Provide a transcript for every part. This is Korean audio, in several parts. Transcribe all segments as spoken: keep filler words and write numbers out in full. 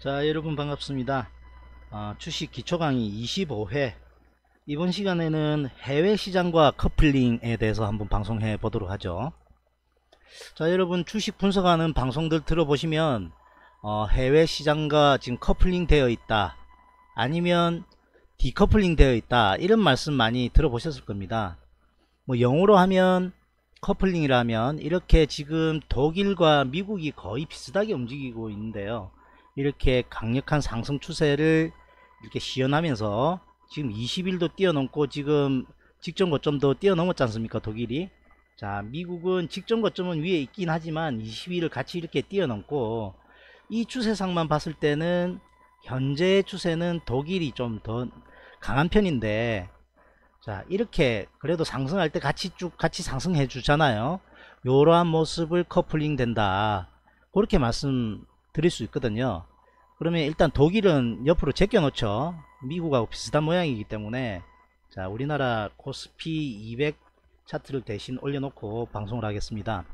자, 여러분 반갑습니다. 어, 주식 기초 강의 이십오 회. 이번 시간에는 해외 시장과 커플링에 대해서 한번 방송해 보도록 하죠. 자, 여러분 주식 분석하는 방송들 들어보시면 어, 해외 시장과 지금 커플링 되어 있다, 아니면 디커플링 되어 있다, 이런 말씀 많이 들어보셨을 겁니다. 뭐 영어로 하면 커플링이라면 이렇게 지금 독일과 미국이 거의 비슷하게 움직이고 있는데요, 이렇게 강력한 상승 추세를 이렇게 시연하면서 지금 이십 일도 뛰어넘고 지금 직전 고점도 뛰어넘었지 않습니까, 독일이. 자, 미국은 직전 고점은 위에 있긴 하지만 이십 일을 같이 이렇게 뛰어넘고, 이 추세상만 봤을 때는 현재의 추세는 독일이 좀 더 강한 편인데, 자, 이렇게 그래도 상승할 때 같이 쭉 같이 상승해 주잖아요. 요러한 모습을 커플링 된다, 그렇게 말씀드릴 수 있거든요. 그러면 일단 독일은 옆으로 제껴 놓죠. 미국하고 비슷한 모양이기 때문에. 자, 우리나라 코스피 이백 차트를 대신 올려놓고 방송을 하겠습니다.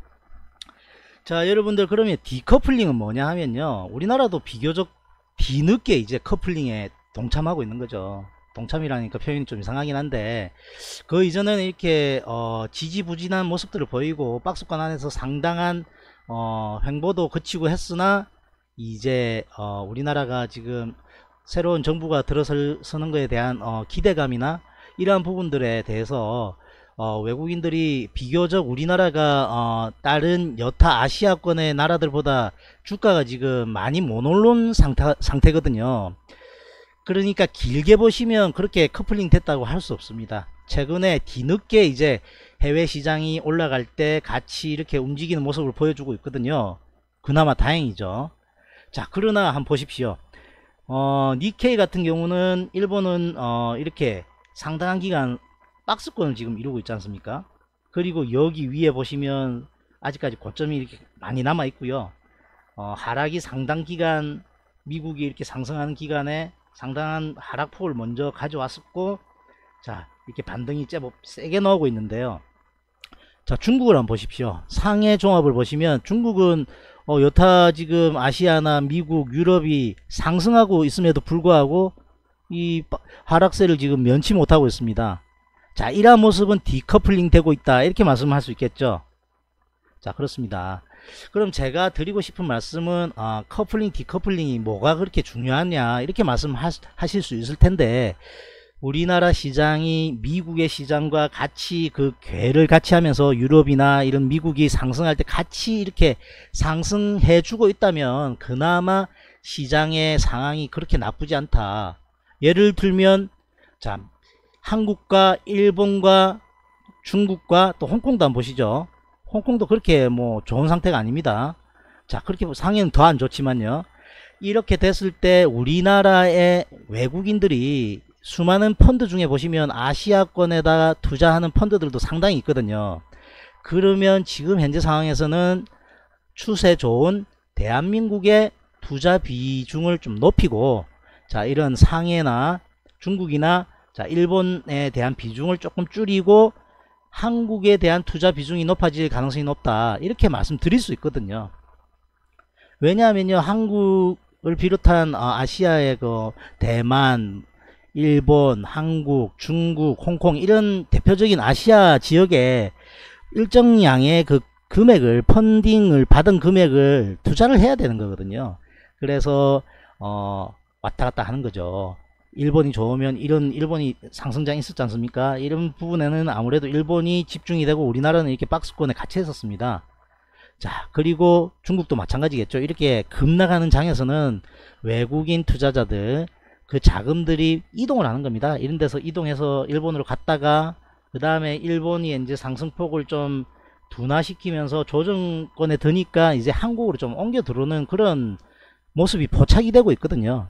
자, 여러분들, 그러면 디커플링은 뭐냐 하면요, 우리나라도 비교적 뒤늦게 이제 커플링에 동참하고 있는 거죠. 동참이라니까 표현이 좀 이상하긴 한데, 그 이전에는 이렇게 어, 지지부진한 모습들을 보이고 박스권 안에서 상당한 어, 횡보도 거치고 했으나, 이제 어, 우리나라가 지금 새로운 정부가 들어서는 것에 대한 어, 기대감이나 이러한 부분들에 대해서 어, 외국인들이 비교적 우리나라가 어, 다른 여타 아시아권의 나라들보다 주가가 지금 많이 못 오른 상태, 상태거든요. 그러니까 길게 보시면 그렇게 커플링 됐다고 할 수 없습니다. 최근에 뒤늦게 이제 해외 시장이 올라갈 때 같이 이렇게 움직이는 모습을 보여주고 있거든요. 그나마 다행이죠. 자, 그러나 한번 보십시오. 어, 니케이 같은 경우는 일본은 어, 이렇게 상당한 기간 박스권을 지금 이루고 있지 않습니까? 그리고 여기 위에 보시면 아직까지 고점이 이렇게 많이 남아 있고요. 어, 하락이 상당 기간, 미국이 이렇게 상승하는 기간에 상당한 하락폭을 먼저 가져왔었고, 자, 이렇게 반등이 제법 세게 나오고 있는데요. 자, 중국을 한번 보십시오. 상해 종합을 보시면 중국은 어, 여타 지금 아시아나 미국, 유럽이 상승하고 있음에도 불구하고 이 하락세를 지금 면치 못하고 있습니다. 자, 이러한 모습은 디커플링 되고 있다, 이렇게 말씀할 수 있겠죠. 자, 그렇습니다. 그럼 제가 드리고 싶은 말씀은 어, 커플링, 디커플링이 뭐가 그렇게 중요하냐, 이렇게 말씀하실 수 있을 텐데, 우리나라 시장이 미국의 시장과 같이 그 궤를 같이 하면서 유럽이나 이런 미국이 상승할 때 같이 이렇게 상승해 주고 있다면 그나마 시장의 상황이 그렇게 나쁘지 않다. 예를 들면, 자, 한국과 일본과 중국과 또 홍콩도 한번 보시죠. 홍콩도 그렇게 뭐 좋은 상태가 아닙니다. 자, 그렇게 상해는 더 안 좋지만요, 이렇게 됐을 때 우리나라의 외국인들이 수많은 펀드 중에 보시면 아시아권에다 투자하는 펀드들도 상당히 있거든요. 그러면 지금 현재 상황에서는 추세 좋은 대한민국의 투자 비중을 좀 높이고, 자, 이런 상해나 중국이나 자, 일본에 대한 비중을 조금 줄이고 한국에 대한 투자 비중이 높아질 가능성이 높다, 이렇게 말씀드릴 수 있거든요. 왜냐하면요, 한국을 비롯한 아시아의 그 대만, 일본, 한국, 중국, 홍콩, 이런 대표적인 아시아 지역에 일정량의 그 금액을, 펀딩을 받은 금액을 투자를 해야 되는 거거든요. 그래서 어, 왔다 갔다 하는 거죠. 일본이 좋으면, 이런 일본이 상승장이 있었지 않습니까? 이런 부분에는 아무래도 일본이 집중이 되고 우리나라는 이렇게 박스권에 같이 했었습니다. 자, 그리고 중국도 마찬가지겠죠. 이렇게 급락하는 장에서는 외국인 투자자들, 그 자금들이 이동을 하는 겁니다. 이런 데서 이동해서 일본으로 갔다가 그 다음에 일본이 이제 상승폭을 좀 둔화시키면서 조정권에 드니까 이제 한국으로 좀 옮겨 들어오는 그런 모습이 포착이 되고 있거든요.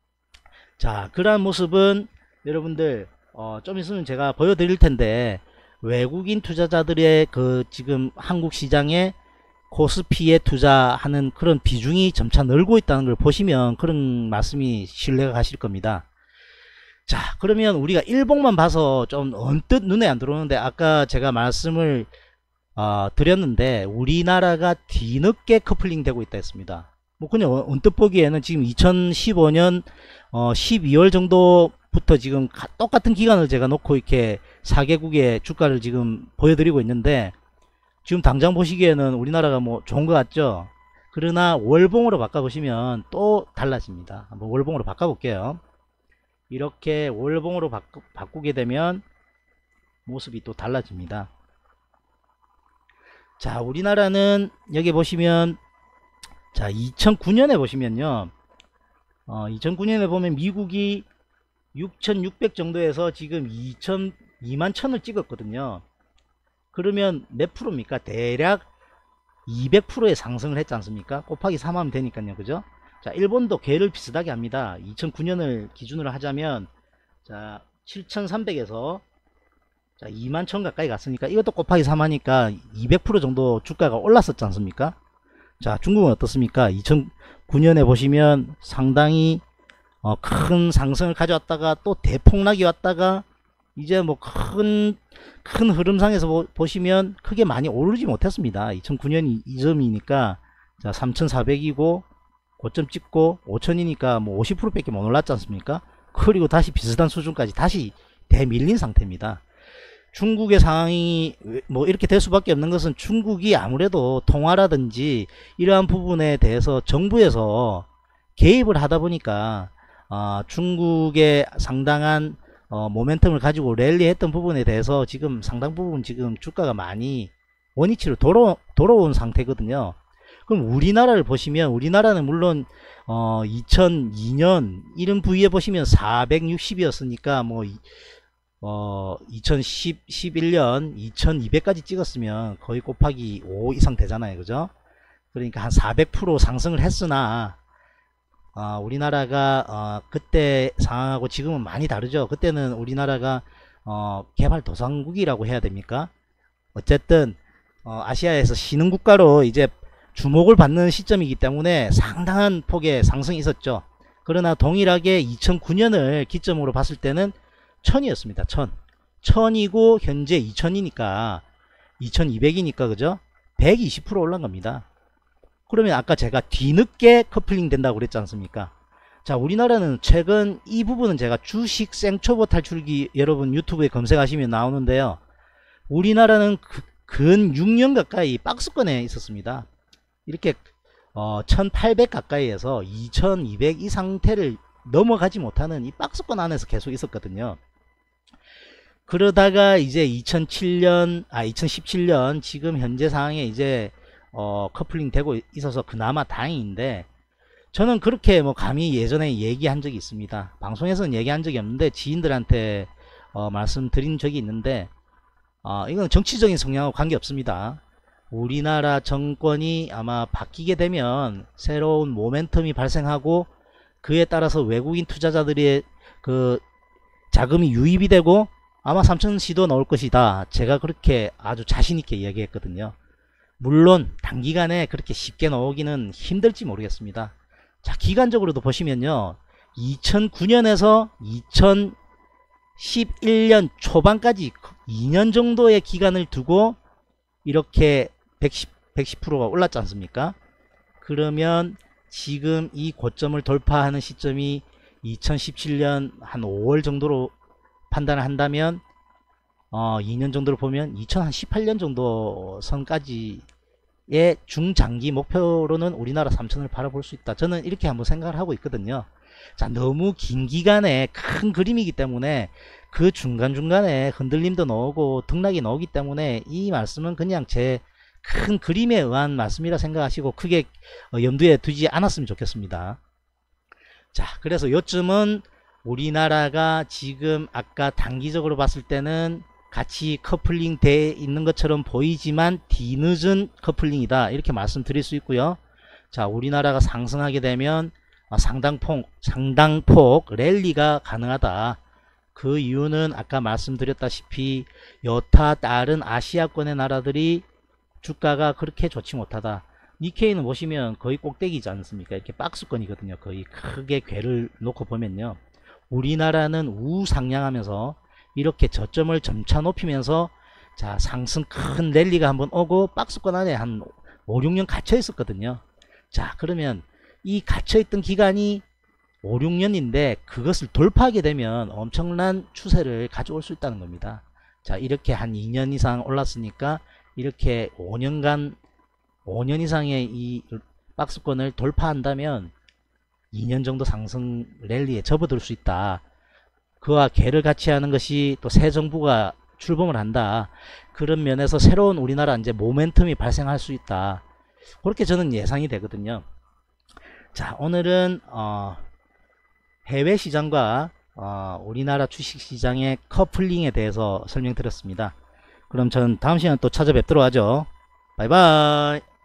자, 그러한 모습은 여러분들 어, 좀 있으면 제가 보여드릴 텐데, 외국인 투자자들의 그 지금 한국 시장에 코스피에 투자하는 그런 비중이 점차 늘고 있다는 걸 보시면 그런 말씀이 신뢰가 가실 겁니다. 자, 그러면 우리가 일봉만 봐서 좀 언뜻 눈에 안 들어오는데, 아까 제가 말씀을 어, 드렸는데 우리나라가 뒤늦게 커플링 되고 있다 했습니다. 뭐 그냥 언뜻 보기에는 지금 이천십오 년 어 십이월 정도부터 지금 똑같은 기간을 제가 놓고 이렇게 사 개국의 주가를 지금 보여드리고 있는데, 지금 당장 보시기에는 우리나라가 뭐 좋은 것 같죠. 그러나 월봉으로 바꿔보시면 또 달라집니다. 한번 월봉으로 바꿔볼게요. 이렇게 월봉으로 바꾸, 바꾸게 되면 모습이 또 달라집니다. 자, 우리나라는 여기 보시면, 자, 이천구 년에 보시면요, 어, 이천구 년에 보면 미국이 육천육백 정도에서 지금 이천, 이만 천을 찍었거든요. 그러면 몇 프로입니까? 대략 이백 퍼센트의 상승을 했지 않습니까? 곱하기 삼 하면 되니까요. 그죠? 자, 일본도 궤를 비슷하게 합니다. 이천구 년을 기준으로 하자면, 자, 칠천삼백에서 자, 이만 천 가까이 갔으니까 이것도 곱하기 삼 하니까 이백 퍼센트 정도 주가가 올랐었지 않습니까? 자, 중국은 어떻습니까? 이천구 년에 보시면 상당히 어, 큰 상승을 가져왔다가 또 대폭락이 왔다가 이제 뭐 큰 큰 흐름상에서 보, 보시면 크게 많이 오르지 못했습니다. 이천구 년이 이 점이니까 자, 삼천사백이고 고점 찍고 오천이니까 뭐 오십 퍼센트 밖에 못 올랐지 않습니까? 그리고 다시 비슷한 수준까지 다시 대밀린 상태입니다. 중국의 상황이 뭐 이렇게 될 수밖에 없는 것은 중국이 아무래도 통화라든지 이러한 부분에 대해서 정부에서 개입을 하다 보니까 어, 중국의 상당한 어, 모멘텀을 가지고 랠리했던 부분에 대해서 지금 상당 부분 지금 주가가 많이 원위치로 돌아, 돌아온 상태거든요. 그럼 우리나라를 보시면, 우리나라는 물론 어, 이천이 년 이런 부위에 보시면 사백육십이었으니까 뭐 어, 이천십일 년 이천이백까지 찍었으면 거의 곱하기 오 이상 되잖아요. 그죠? 그러니까 한 사백 퍼센트 상승을 했으나 어, 우리나라가 어, 그때 상황하고 지금은 많이 다르죠. 그때는 우리나라가 어, 개발도상국이라고 해야 됩니까? 어쨌든 어, 아시아에서 신흥국가로 이제 주목을 받는 시점이기 때문에 상당한 폭의 상승이 있었죠. 그러나 동일하게 이천구 년을 기점으로 봤을 때는 천이었습니다. 천. 천이고 현재 이천이니까 이천이백이니까 그죠? 백이십 퍼센트 올라간 겁니다. 그러면 아까 제가 뒤늦게 커플링 된다고 그랬지 않습니까? 자, 우리나라는 최근 이 부분은 제가 주식 생초보 탈출기 여러분 유튜브에 검색하시면 나오는데요. 우리나라는 그, 근 육 년 가까이 박스권에 있었습니다. 이렇게 어, 천팔백 가까이에서 이천이백 이 상태를 넘어가지 못하는 이 박스권 안에서 계속 있었거든요. 그러다가 이제 이천칠 년, 아 이천십칠 년 지금 현재 상황에 이제 어, 커플링 되고 있어서 그나마 다행인데, 저는 그렇게 뭐 감히 예전에 얘기한 적이 있습니다. 방송에서는 얘기한 적이 없는데 지인들한테 어, 말씀드린 적이 있는데, 어, 이건 정치적인 성향하고 관계없습니다. 우리나라 정권이 아마 바뀌게 되면 새로운 모멘텀이 발생하고 그에 따라서 외국인 투자자들의 그 자금이 유입이 되고 아마 삼천 시도 나올 것이다. 제가 그렇게 아주 자신있게 이야기했거든요. 물론 단기간에 그렇게 쉽게 나오기는 힘들지 모르겠습니다. 자, 기간적으로도 보시면요, 이천구 년에서 이천십일 년 초반까지 이 년 정도의 기간을 두고 이렇게 백십, 백십 퍼센트가 올랐지 않습니까? 그러면 지금 이 고점을 돌파하는 시점이 이천십칠 년 한 오월 정도로 판단을 한다면 어, 이 년 정도를 보면 이천십팔 년 정도 선까지의 중장기 목표로는 우리나라 삼천을 바라볼 수 있다. 저는 이렇게 한번 생각을 하고 있거든요. 자, 너무 긴 기간에 큰 그림이기 때문에 그 중간중간에 흔들림도 나오고 등락이 나오기 때문에 이 말씀은 그냥 제 큰 그림에 의한 말씀이라 생각하시고 크게 염두에 두지 않았으면 좋겠습니다. 자, 그래서 요쯤은 우리나라가 지금 아까 단기적으로 봤을 때는 같이 커플링 돼 있는 것처럼 보이지만 뒤늦은 커플링이다, 이렇게 말씀드릴 수 있고요. 자, 우리나라가 상승하게 되면 상당폭 상당폭 랠리가 가능하다. 그 이유는 아까 말씀드렸다시피 여타 다른 아시아권의 나라들이 주가가 그렇게 좋지 못하다. 니케이는 보시면 거의 꼭대기지 않습니까? 이렇게 박스권이거든요. 거의 크게 궤를 놓고 보면요. 우리나라는 우상향하면서 이렇게 저점을 점차 높이면서 자, 상승 큰 랠리가 한번 오고 박스권 안에 한 오, 육 년 갇혀 있었거든요. 자, 그러면 이 갇혀있던 기간이 오, 육 년인데 그것을 돌파하게 되면 엄청난 추세를 가져올 수 있다는 겁니다. 자, 이렇게 한 이 년 이상 올랐으니까 이렇게 오 년간 오 년 이상의 이 박스권을 돌파한다면 이 년 정도 상승 랠리에 접어들 수 있다. 그와 개를 같이 하는 것이 또 새 정부가 출범을 한다. 그런 면에서 새로운 우리나라 이제 모멘텀이 발생할 수 있다. 그렇게 저는 예상이 되거든요. 자, 오늘은 어, 해외 시장과 어, 우리나라 주식 시장의 커플링에 대해서 설명드렸습니다. 그럼 전 다음 시간에 또 찾아뵙도록 하죠. 바이바이.